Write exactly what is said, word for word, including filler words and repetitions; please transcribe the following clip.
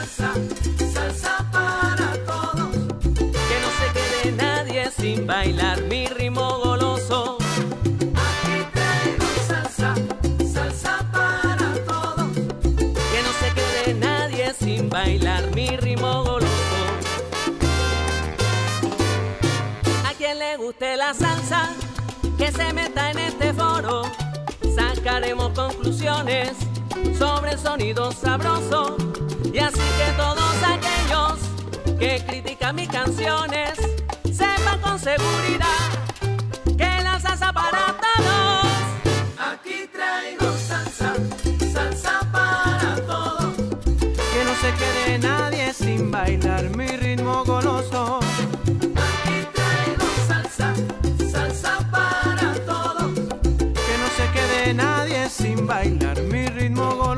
salsa, salsa para todos. Que no se quede nadie sin bailar mi ritmo goloso. Aquí traigo salsa, salsa para todos. Que no se quede nadie sin bailar mi ritmo goloso. A quien le guste la salsa, que se meta en este foro. Sacaremos conclusiones sobre el sonido sabroso. Y así que todos aquellos que critican mis canciones sepan con seguridad que la salsa para todos. Aquí traigo salsa, salsa para todos. Que no se quede nadie sin bailar mi ritmo goloso. Aquí traigo salsa, salsa para todos. Que no se quede nadie sin bailar mi ritmo goloso.